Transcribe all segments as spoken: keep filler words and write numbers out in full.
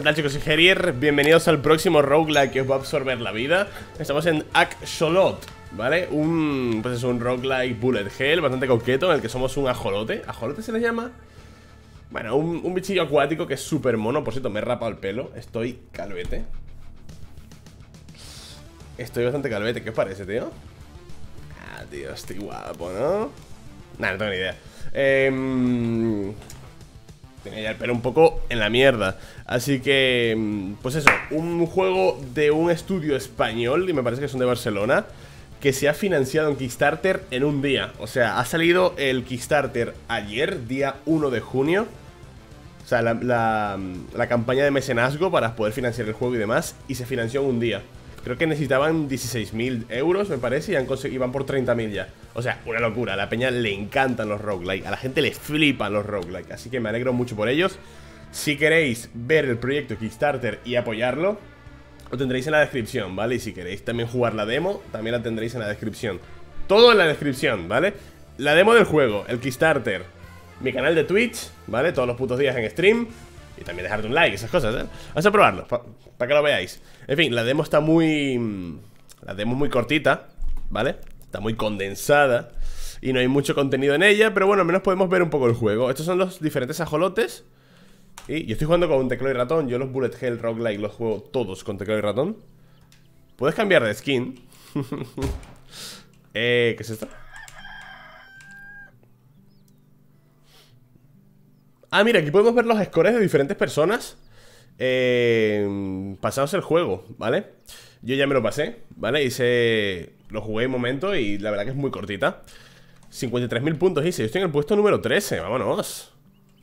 ¿Qué tal, chicos? Soy Gerier, bienvenidos al próximo roguelike que os va a absorber la vida. Estamos en Axolot, ¿vale? Un, pues es un roguelike bullet hell bastante coqueto en el que somos un ajolote. ¿Ajolote se le llama? Bueno, un, un bichillo acuático que es súper mono. Por cierto, me he rapado el pelo, estoy calvete. Estoy bastante calvete, ¿qué os parece, tío? Ah, tío, estoy guapo, ¿no? Nah, no tengo ni idea. Eh... Tenía ya el pelo un poco en la mierda. Así que, pues eso, un juego de un estudio español, y me parece que son de Barcelona, que se ha financiado en Kickstarter en un día. O sea, ha salido el Kickstarter ayer, día uno de junio. O sea, la, la, la campaña de mecenazgo para poder financiar el juego y demás. Y se financió en un día. Creo que necesitaban dieciséis mil euros, me parece, y han conseguido, van por treinta mil ya. O sea, una locura. A la peña le encantan los roguelike. A la gente le flipan los roguelike. Así que me alegro mucho por ellos. Si queréis ver el proyecto Kickstarter y apoyarlo, lo tendréis en la descripción, ¿vale? Y si queréis también jugar la demo, también la tendréis en la descripción. Todo en la descripción, ¿vale? La demo del juego, el Kickstarter, mi canal de Twitch, ¿vale? Todos los putos días en stream. Y también dejarte un like, esas cosas, ¿eh? Vamos a probarlo, para pa que lo veáis. En fin, la demo está muy... La demo es muy cortita, ¿vale? Está muy condensada y no hay mucho contenido en ella, pero bueno, al menos podemos ver un poco el juego. Estos son los diferentes ajolotes. Y yo estoy jugando con teclado y ratón. Yo los bullet hell roguelike los juego todos con teclado y ratón. Puedes cambiar de skin. eh, ¿Qué es esto? Ah, mira, aquí podemos ver los scores de diferentes personas eh, pasados el juego, ¿vale? Yo ya me lo pasé, ¿vale? Hice... Lo jugué un momento y la verdad que es muy cortita. cincuenta y tres mil puntos hice. Yo estoy en el puesto número trece, vámonos.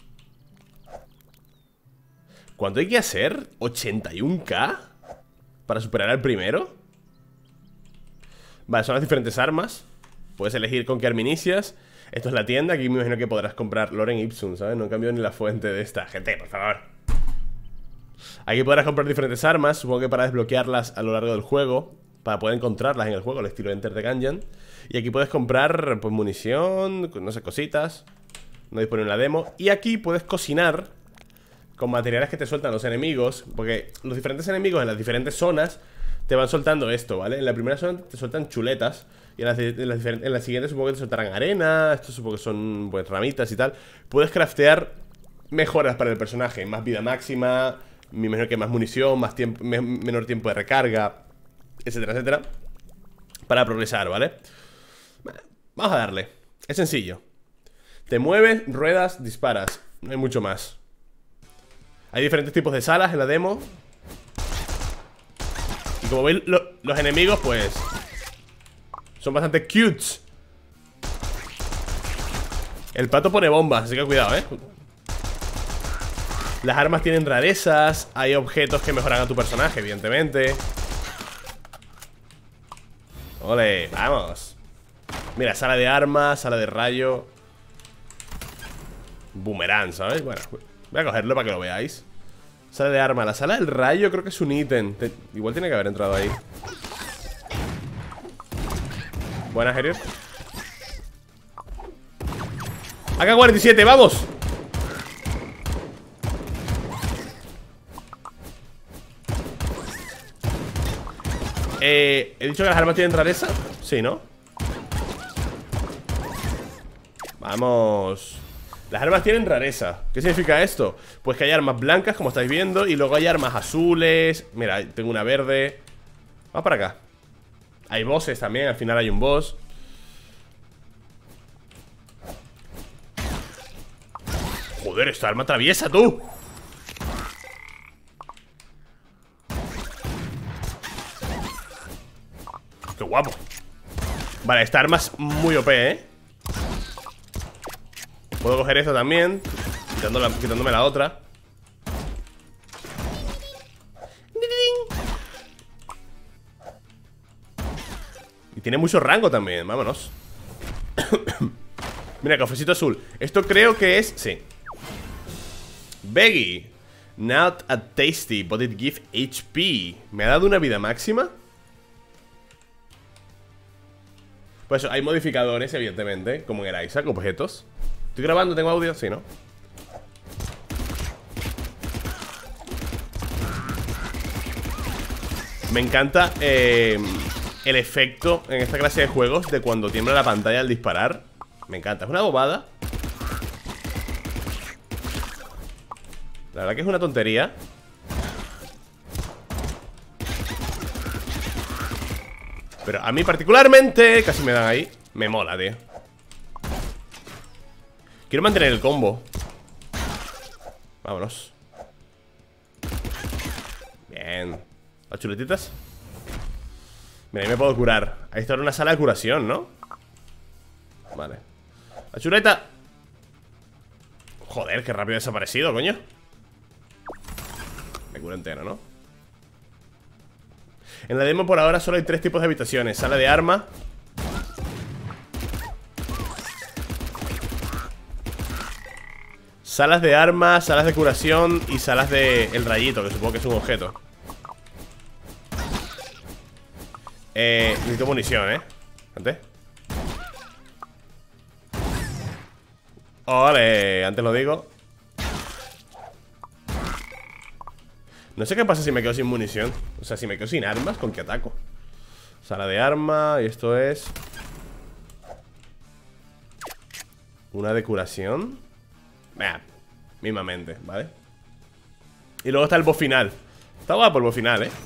¿Cuánto hay que hacer? ¿ochenta y uno K? ¿Para superar al primero? Vale, son las diferentes armas. Puedes elegir con qué arma inicias. Esto es la tienda, aquí me imagino que podrás comprar Lorem Ipsum, ¿sabes? No he cambiado ni la fuente de esta. Gente, por favor. Aquí podrás comprar diferentes armas, supongo que para desbloquearlas a lo largo del juego, para poder encontrarlas en el juego, al estilo Enter the Gungeon. Y aquí puedes comprar, pues, munición, no sé, cositas. No dispone en la demo. Y aquí puedes cocinar con materiales que te sueltan los enemigos, porque los diferentes enemigos en las diferentes zonas te van soltando esto, ¿vale? En la primera zona te sueltan chuletas. Y en las, en, las en las siguientes supongo que te soltarán arena. Estos supongo que son, pues, ramitas y tal. Puedes craftear mejoras para el personaje. Más vida máxima, me imagino que más munición, más tiempo, me, menor tiempo de recarga, etcétera, etcétera, para progresar, ¿vale? Vamos a darle. Es sencillo. Te mueves, ruedas, disparas. No hay mucho más. Hay diferentes tipos de salas en la demo. Y como veis, lo, los enemigos, pues... son bastante cutes. El pato pone bombas, así que cuidado, eh. Las armas tienen rarezas. Hay objetos que mejoran a tu personaje, evidentemente. Ole, vamos. Mira, sala de armas, sala de rayo. Boomerang, ¿sabes? Bueno, voy a cogerlo para que lo veáis. Sala de armas, la sala del rayo creo que es un ítem. Igual tiene que haber entrado ahí. Buenas, Herier. A K cuarenta y siete, ¡vamos! Eh, ¿he dicho que las armas tienen rareza? Sí, ¿no? Vamos. Las armas tienen rareza. ¿Qué significa esto? Pues que hay armas blancas, como estáis viendo, y luego hay armas azules. Mira, tengo una verde. Vamos para acá. Hay bosses también, al final hay un boss. Joder, esta arma atraviesa, tú. Qué guapo. Vale, esta arma es muy O P, ¿eh? Puedo coger esta también, quitándola, quitándome la otra. Y tiene mucho rango también, vámonos. Mira, cafecito azul. Esto creo que es... sí. Veggie. Not a tasty, but it gives H P. ¿Me ha dado una vida máxima? Pues hay modificadores, evidentemente, como en el Isaac, objetos. ¿Estoy grabando? ¿Tengo audio? Sí, ¿no? Me encanta eh, el efecto en esta clase de juegos de cuando tiembla la pantalla al disparar. Me encanta, es una bobada. La verdad que es una tontería. Pero a mí particularmente, casi me dan ahí. Me mola, tío. Quiero mantener el combo. Vámonos. Bien. Las chuletitas. Mira, ahí me puedo curar. Ahí está una sala de curación, ¿no? Vale. La chuleta. Joder, qué rápido ha desaparecido, coño. Me curo entero, ¿no? En la demo por ahora solo hay tres tipos de habitaciones. Sala de arma, salas de armas, salas de curación y salas de el rayito, que supongo que es un objeto. Eh, necesito munición, ¿eh? Antes. Ole, antes lo digo. No sé qué pasa si me quedo sin munición. O sea, si me quedo sin armas, ¿con qué ataco? Sala de arma, y esto es una de curación. Bah, mismamente, ¿vale? Y luego está el boss final. Está guapo el boss final, ¿eh?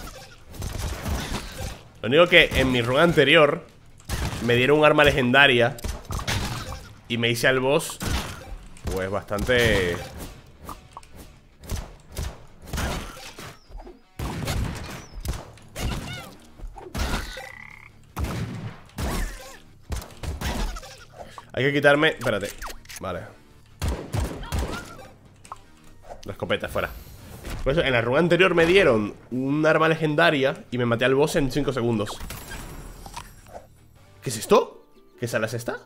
Lo único que en mi run anterior me dieron un arma legendaria y me hice al boss pues bastante... Hay que quitarme... Espérate. Vale. La escopeta, fuera. Por eso, en la run anterior me dieron un arma legendaria y me maté al boss en cinco segundos. ¿Qué es esto? ¿Qué sala es esta?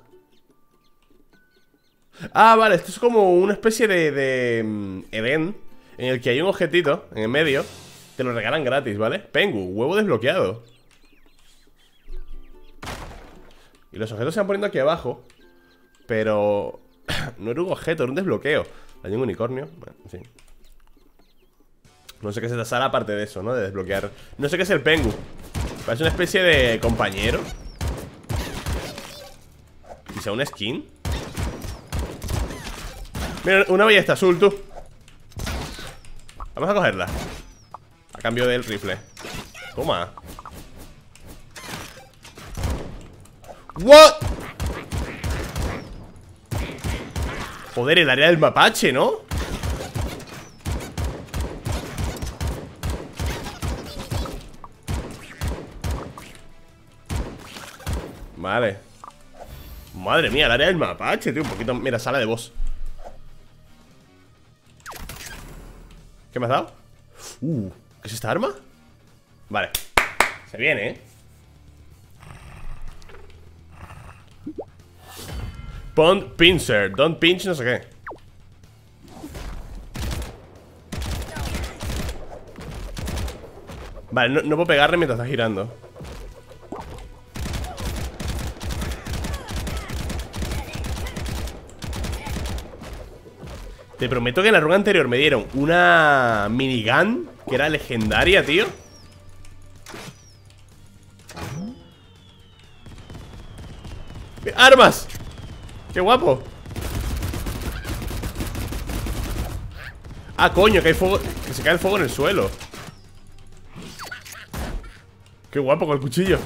Ah, vale, esto es como una especie de, de um, event en el que hay un objetito en el medio. Te lo regalan gratis, ¿vale? Pengu, huevo desbloqueado. Y los objetos se van poniendo aquí abajo. Pero... no era un objeto, era un desbloqueo. Hay un unicornio, bueno, en fin. No sé qué es esta sala aparte de eso, ¿no? De desbloquear. No sé qué es el Pengu. Parece una especie de compañero. Quizá una skin. Mira, una ballesta azul, tú. Vamos a cogerla. A cambio del rifle. Toma. What? Joder, el área del mapache, ¿no? Vale. Madre mía, el área del mapache, tío. Un poquito... Mira, sala de boss. ¿Qué me has dado? Uh, ¿qué es esta arma? Vale. Se viene, ¿eh? Pond Pincer. Don't pinch, no sé qué. Vale, no, no puedo pegarle mientras está girando. Te prometo que en la run anterior me dieron una minigun que era legendaria, tío. ¡Armas! ¡Qué guapo! Ah, coño, que hay fuego. Que se cae el fuego en el suelo. ¡Qué guapo con el cuchillo!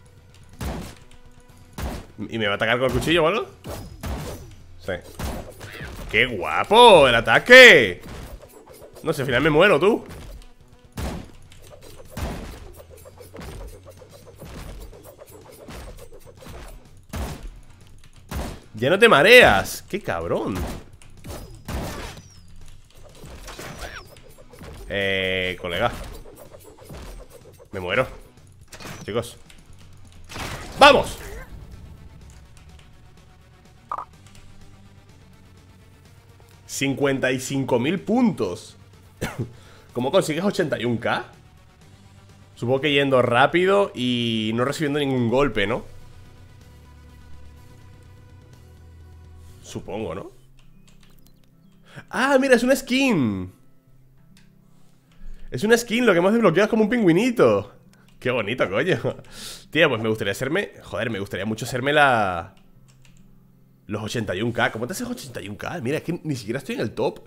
¿Y me va a atacar con el cuchillo o algo? Sí. ¡Qué guapo! ¡El ataque! No sé, al final me muero, tú. Ya no te mareas. ¡Qué cabrón! Eh, colega. Me muero. Chicos. ¡Vamos! cincuenta y cinco mil puntos. ¿Cómo consigues ochenta y uno K? Supongo que yendo rápido y no recibiendo ningún golpe, ¿no? Supongo, ¿no? ¡Ah, mira, es una skin! Es una skin, lo que hemos desbloqueado es como un pingüinito. Qué bonito, coño. Tío, pues me gustaría hacerme... Joder, me gustaría mucho hacerme la... Los ochenta y uno K. ¿Cómo te haces ochenta y uno K? Mira, es que ni siquiera estoy en el top.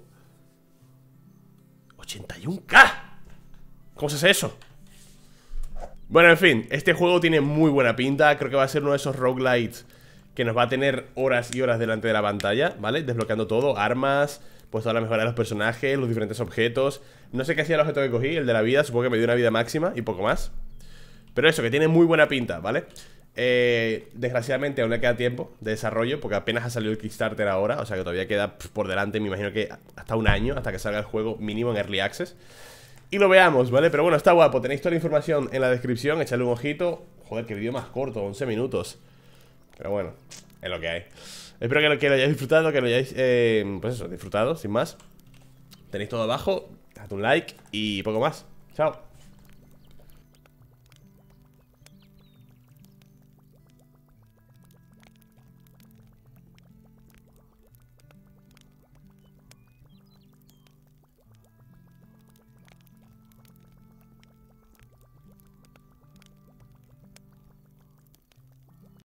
ochenta y uno K. ¿Cómo se hace eso? Bueno, en fin, este juego tiene muy buena pinta. Creo que va a ser uno de esos roguelites que nos va a tener horas y horas delante de la pantalla, ¿vale? Desbloqueando todo, armas, pues toda la mejora de los personajes, los diferentes objetos. No sé qué hacía el objeto que cogí, el de la vida. Supongo que me dio una vida máxima y poco más. Pero eso, que tiene muy buena pinta, ¿vale? Eh, desgraciadamente aún le queda tiempo de desarrollo, porque apenas ha salido el Kickstarter ahora. O sea que todavía queda por delante, me imagino que hasta un año, hasta que salga el juego mínimo en Early Access y lo veamos, ¿vale? Pero bueno, está guapo, tenéis toda la información en la descripción. Echadle un ojito. Joder, qué vídeo más corto, once minutos. Pero bueno, es lo que hay. Espero que lo, que lo hayáis disfrutado, que lo hayáis, eh, pues eso, disfrutado, sin más. Tenéis todo abajo, dad un like y poco más. Chao.